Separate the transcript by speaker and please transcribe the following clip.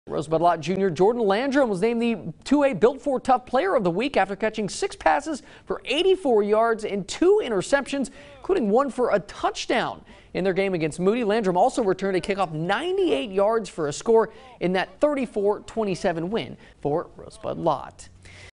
Speaker 1: Rosebud-Lott junior Jordan Landrum was named the 2A Built for Tough Player of the Week after catching 6 passes for 84 yards and 2 interceptions, including one for a touchdown. In their game against Moody, Landrum also returned a kickoff 98 yards for a score in that 34-27 win for Rosebud-Lott.